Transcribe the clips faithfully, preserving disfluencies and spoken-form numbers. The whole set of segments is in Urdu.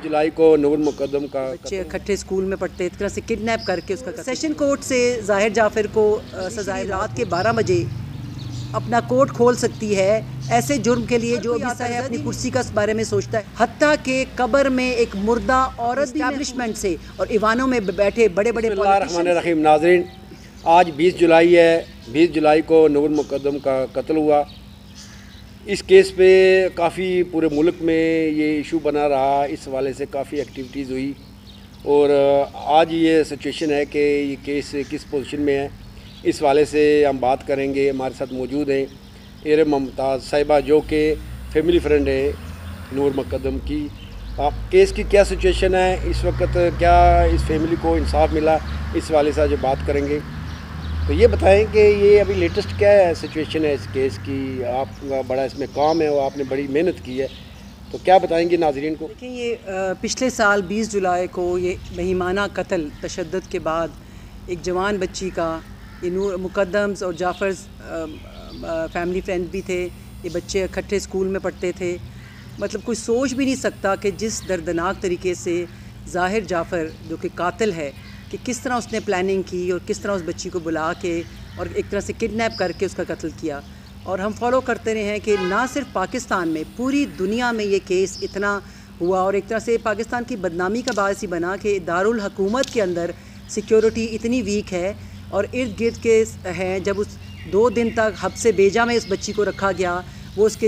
जुलाई को नूर मुकद्दम का बच्चे इकट्ठे स्कूल में पढ़ते एक तरह से किडनैप करके उसका सेशन कोर्ट से ज़ाहिर जाफर को सजाए रात के बारह बजे अपना कोर्ट खोल सकती है ऐसे जुर्म के लिए जो आता है अपनी कुर्सी का बारे में सोचता है, हत्ता के कब्र में एक मुर्दा औरत एस्टैब्लिशमेंट से और ईवानों में बैठे बड़े बड़े बिस्मिल्लाहिर्रहमानिर्रहीम। नाज़रीन, आज बीस जुलाई है। बीस जुलाई को नूर मुकद्दम का कत्ल हुआ। इस केस पे काफ़ी पूरे मुल्क में ये इशू बना रहा, इस हवाले से काफ़ी एक्टिविटीज़ हुई और आज ये सिचुएशन है कि ये केस किस पोजीशन में है, इस वाले से हम बात करेंगे। हमारे साथ मौजूद हैं एर मुमताज़ साहिबा जो कि फैमिली फ्रेंड है नूर मुकद्दम की। आप केस की क्या सिचुएशन है इस वक्त, क्या इस फैमिली को इंसाफ मिला, इस वाले से आज बात करेंगे। तो ये बताएं कि ये अभी लेटेस्ट क्या है सिचुएशन है इस केस की। आपका बड़ा इसमें काम है और आपने बड़ी मेहनत की है, तो क्या बताएंगे नाज़रीन को। देखिए, ये पिछले साल बीस जुलाई को ये महिमाना कत्ल तशद्दुद के बाद एक जवान बच्ची का, ये नूर मुकद्दम्स और जाफ़र फैमिली फ्रेंड भी थे, ये बच्चे इकट्ठे स्कूल में पढ़ते थे। मतलब कोई सोच भी नहीं सकता कि जिस दर्दनाक तरीके से ज़ाहिर जाफ़र जो कि कातिल है, कि किस तरह उसने प्लानिंग की और किस तरह उस बच्ची को बुला के और एक तरह से किडनैप करके उसका कत्ल किया। और हम फॉलो करते रहे हैं कि ना सिर्फ पाकिस्तान में, पूरी दुनिया में ये केस इतना हुआ और एक तरह से पाकिस्तान की बदनामी का बायस ही बना कि दारुल हुकूमत के अंदर सिक्योरिटी इतनी वीक है और इर्द गिर्द के हैं। जब उस दो दिन तक हब्से बेजा में उस बच्ची को रखा गया, वो उसके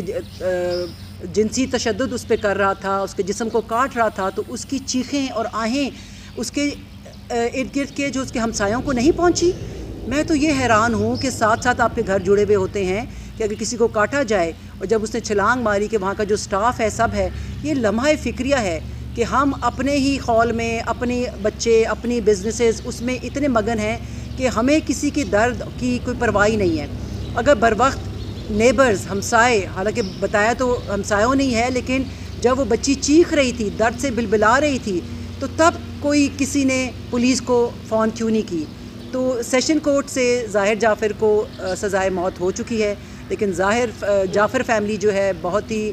जिनसी तशद्दुद उस पर कर रहा था, उसके जिस्म को काट रहा था, तो उसकी चीखें और आहें उसके इर्द गिर्द के जो उसके हमसायों को नहीं पहुंची। मैं तो ये हैरान हूँ कि साथ साथ आपके घर जुड़े हुए होते हैं कि अगर किसी को काटा जाए और जब उसने छलांग मारी कि वहाँ का जो स्टाफ है सब है, ये लम्हा फ़िक्रिया है कि हम अपने ही खौल में अपने बच्चे अपनी बिजनेसेस उसमें इतने मगन हैं कि हमें किसी की दर्द की कोई परवाही नहीं है। अगर बर वक्त नेबर्स हमसाए, हालांकि बताया तो हमसायों नहीं है, लेकिन जब वो बच्ची चीख रही थी, दर्द से बिलबिला रही थी, तो तब कोई किसी ने पुलिस को फ़ोन क्यों नहीं की। तो सेशन कोर्ट से ज़ाहिर जाफ़र को सज़ाए मौत हो चुकी है, लेकिन ज़ाहिर जाफ़र फैमिली जो है बहुत ही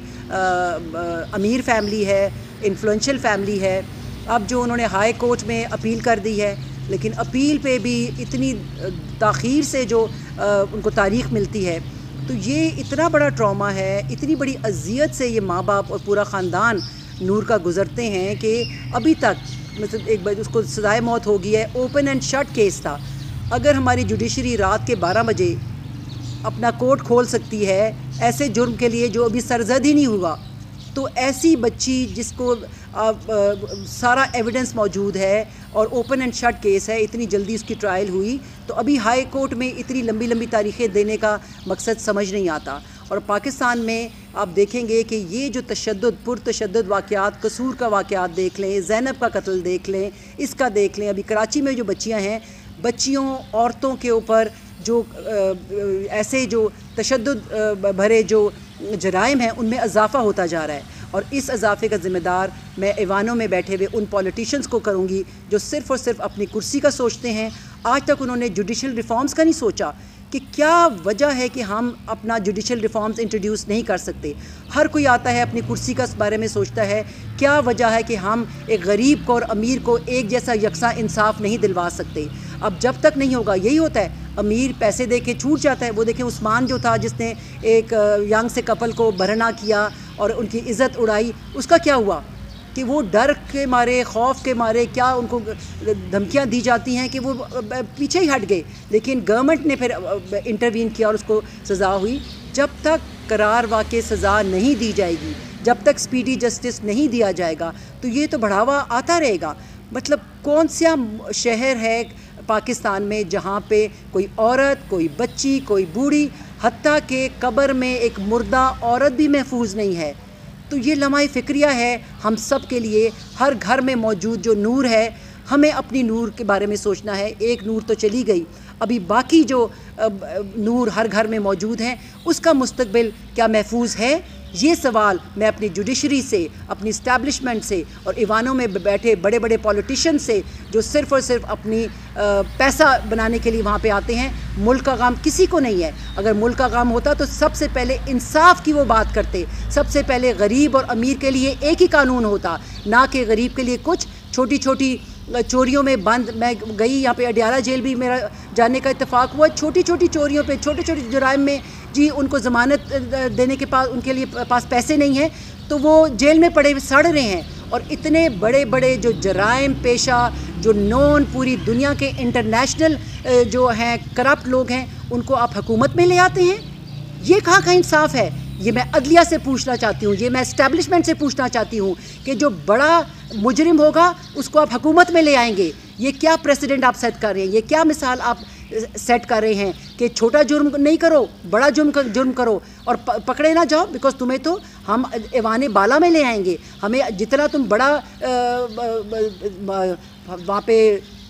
अमीर फैमिली है, इन्फ्लुएंशियल फैमिली है। अब जो उन्होंने हाई कोर्ट में अपील कर दी है, लेकिन अपील पे भी इतनी ताख़ीर से जो उनको तारीख़ मिलती है, तो ये इतना बड़ा ट्रॉमा है, इतनी बड़ी अज़ियत से ये माँ बाप और पूरा ख़ानदान नूर का गुज़रते हैं कि अभी तक मतलब एक बार उसको सज़ाए मौत हो गई है। ओपन एंड शट केस था। अगर हमारी जुडिशरी रात के बारह बजे अपना कोर्ट खोल सकती है ऐसे जुर्म के लिए जो अभी सरजद ही नहीं हुआ, तो ऐसी बच्ची जिसको आ, आ, सारा एविडेंस मौजूद है और ओपन एंड शट केस है, इतनी जल्दी उसकी ट्रायल हुई, तो अभी हाई कोर्ट में इतनी लंबी लंबी तारीखें देने का मकसद समझ नहीं आता। और पाकिस्तान में आप देखेंगे कि ये जो तशद्दुद पुरतशद्दुद वाक़यात, कसूर का वाक़यात देख लें, ज़ैनब का कत्ल देख लें, इसका देख लें, अभी कराची में जो बच्चियां हैं, बच्चियों औरतों के ऊपर जो ऐसे जो तशद्दुद भरे जो जराइम हैं उनमें इजाफ़ा होता जा रहा है। और इस इजाफे का ज़िम्मेदार मैं ऐवानों में बैठे हुए उन पॉलिटिशियंस को करूँगी जो सिर्फ़ और सिर्फ अपनी कुर्सी का सोचते हैं। आज तक उन्होंने जुडिशल रिफॉर्म्स का नहीं सोचा कि क्या वजह है कि हम अपना जुडिशल रिफॉर्म्स इंट्रोड्यूस नहीं कर सकते। हर कोई आता है अपनी कुर्सी का बारे में सोचता है, क्या वजह है कि हम एक गरीब को और अमीर को एक जैसा यकसा इंसाफ नहीं दिलवा सकते। अब जब तक नहीं होगा, यही होता है, अमीर पैसे दे के छूट जाता है। वो देखें उस्मान जो था जिसने एक यंग से कपल को बरहना किया और उनकी इज़्ज़त उड़ाई, उसका क्या हुआ कि वो डर के मारे, खौफ के मारे, क्या उनको धमकियां दी जाती हैं कि वो पीछे ही हट गए, लेकिन गवर्नमेंट ने फिर इंटरवीन किया और उसको सज़ा हुई। जब तक करार वाक़ई सज़ा नहीं दी जाएगी, जब तक स्पीडी जस्टिस नहीं दिया जाएगा, तो ये तो बढ़ावा आता रहेगा। मतलब कौन सा शहर है पाकिस्तान में जहाँ पे कोई औरत, कोई बच्ची, कोई बूढ़ी, हत्ता के कब्र में एक मुर्दा औरत भी महफूज नहीं है। तो ये लम्हा फ़िक्रिया है हम सब के लिए। हर घर में मौजूद जो नूर है, हमें अपनी नूर के बारे में सोचना है। एक नूर तो चली गई, अभी बाकी जो नूर हर घर में मौजूद हैं, उसका मुस्तकबिल क्या महफूज है یہ سوال میں اپنی جوڈیشری سے، اپنی اسٹیبلشمنٹ سے اور ایوانوں میں بیٹھے بڑے بڑے پولیٹیشین سے جو صرف اور صرف اپنی پیسہ بنانے کے لیے وہاں پہ آتے ہیں، ملک کا غم کسی کو نہیں ہے۔ اگر ملک کا غم ہوتا تو سب سے پہلے انصاف کی وہ بات کرتے، سب سے پہلے غریب اور امیر کے لیے ایک ہی قانون ہوتا، نہ کہ غریب کے لیے کچھ چھوٹی چھوٹی چوریوں میں بند۔ میں گئی یہاں پہ اڈیالہ جیل بھی میرا جانے کا اتفاق ہوا، چھوٹی چھوٹی چوریوں پہ، چھوٹے چھوٹے جرائم میں جی ان کو ضمانت دینے کے پاس ان کے لیے پاس پیسے نہیں ہیں تو وہ جیل میں پڑے سڑ رہے ہیں۔ اور اتنے بڑے بڑے جو جرائم پیشہ جو نون پوری دنیا کے انٹرنیشنل جو ہیں کرپٹ لوگ ہیں، ان کو آپ حکومت میں لے آتے ہیں؟ یہ کہاں کا انصاف ہے؟ یہ میں عدلیہ سے پوچھنا چاہتی ہوں، یہ میں اسٹیبلشمنٹ سے پوچھنا چاہتی ہوں کہ جو بڑا مجرم ہوگا اس کو آپ حکومت میں لے آئیں گے۔ یہ کیا پریسیڈنٹ آپ سیٹ کر رہے ہیں؟ یہ کیا مثال آپ سیٹ کر رہے ہیں کہ چھوٹا جرم نہیں کرو، بڑا جرم جرم کرو اور پکڑے نہ جاؤ، بیکاز تمہیں تو ہم ایوان بالا میں لے آئیں گے۔ ہمیں جتنا تم بڑا وہاں پہ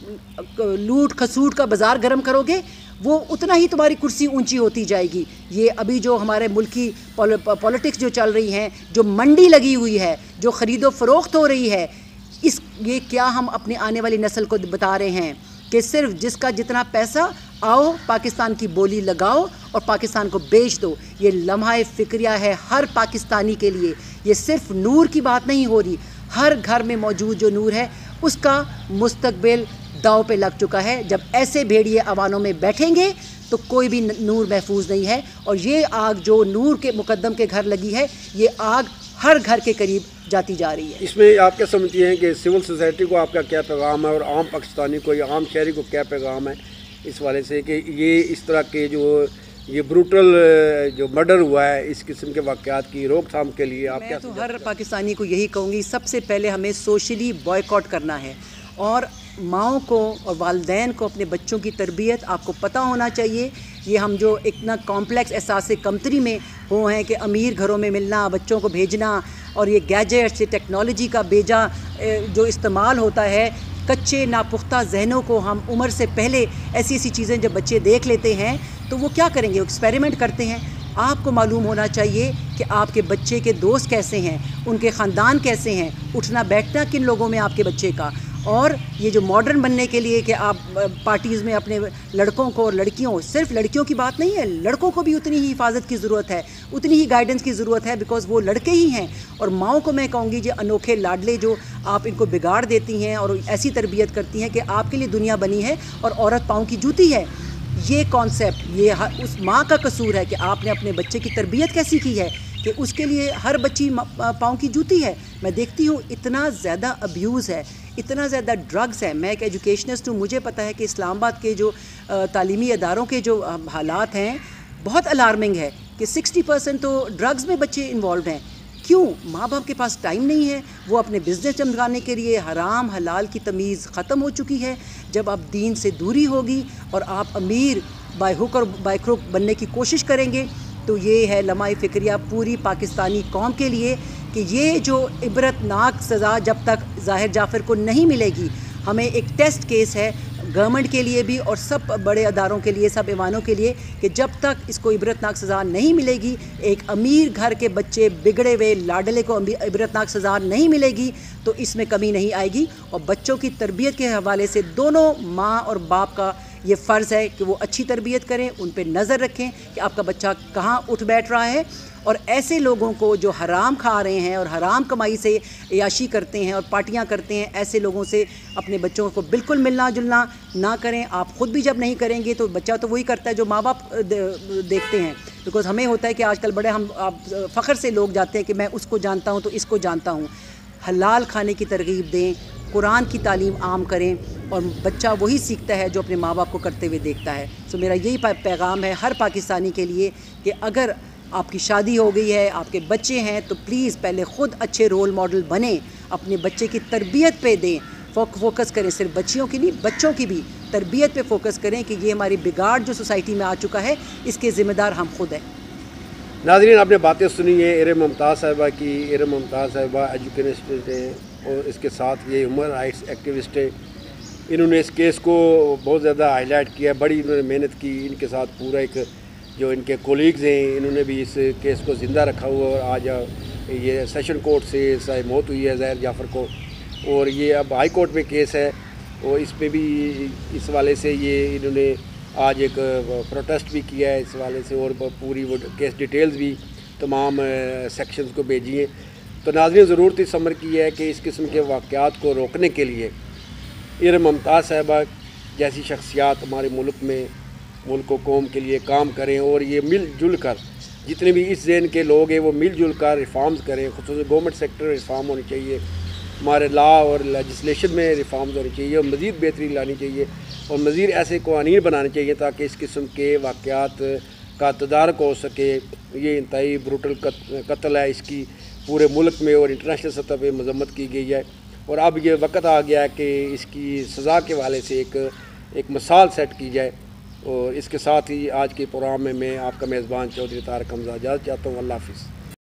لوٹ کھسوٹ کا بازار گرم کرو گے، وہ اتنا ہی تمہاری کرسی اونچی ہوتی جائے گی۔ یہ ابھی جو ہمارے ملکی پولیٹکس جو چل رہی ہیں، جو منڈی لگی ہوئی ہے، جو خرید و فروخت ہو رہی ہے، اس یہ کیا ہم اپنے آنے والی نسل کو بتا رہے ہیں کہ صرف جس کا جتنا پیسہ آؤ پاکستان کی بولی لگاؤ اور پاکستان کو بیچ دو؟ یہ لمحہ فکریہ ہے ہر پاکستانی کے لیے۔ یہ صرف نور کی بات نہیں ہو رہی، ہر گھر میں موجود جو نور ہے اس کا مستقبل داؤ پہ لگ چکا ہے۔ جب ایسے بھیڑیے عوانوں میں بیٹھیں گے تو کوئی بھی نور محفوظ نہیں ہے۔ اور یہ آگ جو نور کے مقدم کے گھر لگی ہے، یہ آگ ہر گھر کے قریب جاتی جا رہی ہے۔ اس میں آپ کیا سمجھتی ہیں کہ سول سوسائٹی کو آپ کا کیا پیغام ہے اور عام پاکستانی کو یا عام شہری کو کیا پیغام ہے اس والے سے کہ یہ اس طرح کے جو یہ بروٹل جو مرڈر ہوا ہے، اس قسم کے واقعات کی روک تھام کے لیے آپ کیا؟ میں تو ہر پاکستانی کو یہی کہوں گی، سب سے پہلے ہمیں سوشلی بائیکاٹ کرنا ہے اور ماؤں کو اور والدین کو اپنے بچوں کی تربیت آپ کو پتہ ہونا چاہیے۔ یہ ہم جو اتنا کمپلیکس احساس کمتری میں ہو ہیں کہ امیر گھروں میں ملنا، بچوں کو بھیجنا اور یہ گیجٹس، یہ ٹیکنالوجی کا بیجا جو استعمال ہوتا ہے، کچے ناپختہ ذہنوں کو ہم عمر سے پہلے ایسی ایسی چیزیں جب بچے دیکھ لیتے ہیں تو وہ کیا کریں گے؟ ایکسپیریمنٹ کرتے ہیں۔ آپ کو معلوم ہونا چاہیے کہ آپ کے بچے کے دوست کیسے ہیں، ان کے خاندان کیسے ہیں، اٹھنا بیٹھنا کن لوگوں میں آپ کے بچے کا۔ اور یہ جو ماڈرن بننے کے لیے کہ آپ پارٹیز میں اپنے لڑکوں کو اور لڑکیوں، صرف لڑکیوں کی بات نہیں ہے، لڑکوں کو بھی اتنی ہی حفاظت کی ضرورت ہے، اتنی ہی گائیڈنس کی ضرورت ہے، بیکاز وہ لڑکے ہی ہیں۔ اور ماؤں کو میں کہوں گی جو انوکھے لاڈلے جو آپ ان کو بگاڑ دیتی ہیں اور ایسی تربیت کرتی ہیں کہ آپ کے لیے دنیا بنی ہے اور عورت پاؤں کی جوتی ہے، یہ کانسیپٹ یہ اس ماں کا قصور ہے کہ آپ نے اپنے بچے کی تربیت کیسی کی ہے کہ اس کے لیے ہر بچی پاؤں کی جوتی ہے۔ میں دیکھتی ہوں اتنا زیادہ ابیوز ہے، اتنا زیادہ ڈرگز ہے۔ میں ایک ایجوکیشنسٹ ہوں، مجھے پتہ ہے کہ اسلام آباد کے جو تعلیمی اداروں کے جو حالات ہیں بہت الارمنگ ہے کہ سکسٹی پرسینٹ تو ڈرگز میں بچے انوالوڈ ہیں۔ کیوں؟ ماں باپ کے پاس ٹائم نہیں ہے، وہ اپنے بزنس چمکانے کے لیے حرام حلال کی تمیز ختم ہو چکی ہے۔ جب آپ دین سے دوری ہوگی اور آپ امیر بائی ہک اور بائی کروک بننے کی کوشش کریں گے تو یہ ہے لمحہ فکریہ پوری پاکستانی قوم کے لیے کہ یہ جو عبرت ناک سزا جب تک ظاہر جعفر کو نہیں ملے گی، ہمیں ایک ٹیسٹ کیس ہے گورنمنٹ کے لیے بھی اور سب بڑے اداروں کے لیے، سب ایوانوں کے لیے کہ جب تک اس کو عبرت ناک سزا نہیں ملے گی، ایک امیر گھر کے بچے بگڑے ہوئے لاڈلے کو عبرت ناک سزا نہیں ملے گی تو اس میں کمی نہیں آئے گی۔ اور بچوں کی تربیت کے حوالے سے دونوں ماں اور باپ کا یہ فرض ہے کہ وہ اچھی تربیت کریں، ان پہ نظر رکھیں کہ آپ کا بچہ کہاں اٹھ بیٹھ رہا ہے۔ اور ایسے لوگوں کو جو حرام کھا رہے ہیں اور حرام کمائی سے عیاشی کرتے ہیں اور پارٹیاں کرتے ہیں، ایسے لوگوں سے اپنے بچوں کو بالکل ملنا جلنا نہ کریں۔ آپ خود بھی جب نہیں کریں گے تو بچہ تو وہی کرتا ہے جو ماں باپ دیکھتے ہیں، بیکاز ہمیں ہوتا ہے کہ آج کل بڑے ہم آپ فخر سے لوگ جاتے ہیں کہ میں اس کو جانتا ہوں تو اس کو جانتا ہوں۔ حلال کھانے کی ترغیب دیں، قرآن کی تعلیم عام کریں اور بچہ وہی سیکھتا ہے جو اپنے ماں باپ کو کرتے ہوئے دیکھتا ہے۔ سو میرا یہی پیغام ہے ہر پاکستانی کے لیے کہ اگر آپ کی شادی ہو گئی ہے، آپ کے بچے ہیں، تو پلیز پہلے خود اچھے رول ماڈل بنیں، اپنے بچے کی تربیت پہ دیں، فوکس کریں، صرف بچیوں کی نہیں بچوں کی بھی تربیت پہ فوکس کریں کہ یہ ہماری بگاڑ جو سوسائٹی میں آ چکا ہے اس کے ذمہ دار ہم خود ہیں۔ ناظرین، آپ نے باتیں سنی ہیں ارم ممتاز صاحبہ کی۔ ارم ممتاز صاحبہ ایجوکیشنسٹ ہیں اور اس کے ساتھ یہ ہیومن رائٹس ایکٹیوسٹ ہیں۔ انہوں نے اس کیس کو بہت زیادہ ہائی لائٹ کیا، بڑی انہوں نے محنت کی، ان کے ساتھ پورا ایک جو ان کے کولیگز ہیں انہوں نے بھی اس کیس کو زندہ رکھا ہوا اور آج یہ سیشن کورٹ سے سائے موت ہوئی ہے ظاہر جعفر کو، اور یہ اب ہائی کورٹ میں کیس ہے، اور اس میں بھی اس والے سے یہ انہوں نے آج ایک پروٹیسٹ بھی کیا ہے اس والے سے، اور پوری وہ کیس ڈیٹیلز بھی تمام سیکشنز کو بھیجی ہیں۔ تو ناظرین، ضرورت اس امر کی ہے کہ اس قسم کے واقعات کو روکنے کے لیے ارم ممتاز صاحبہ جیسی شخصیات ہمارے ملک میں ملک و قوم کے لیے کام کریں، اور یہ مل جل کر جتنے بھی اس ذہن کے لوگ ہیں وہ مل جل کر ریفارمز کریں، خصوصاً گورنمنٹ سیکٹر ریفارم ہونی چاہیے، ہمارے لا اور لیجسلیشن میں ریفارمز ہونی چاہیے، اور مزید بہتری لانی چاہیے، اور مزید ایسے قوانین بنانے چاہیے تاکہ اس قسم کے واقعات کا تدارک ہو سکے۔ یہ انتہائی بروٹل قتل ہے، اس کی پورے ملک میں اور انٹرنیشنل سطح پہ مذمت کی گئی ہے، اور اب یہ وقت آ گیا ہے کہ اس کی سزا کے حوالے سے ایک ایک مثال سیٹ کی جائے۔ اور اس کے ساتھ ہی آج کے پروگرام میں میں آپ کا میزبان چودھری طارق حمزہ اجازت چاہتا ہوں۔ اللہ حافظ۔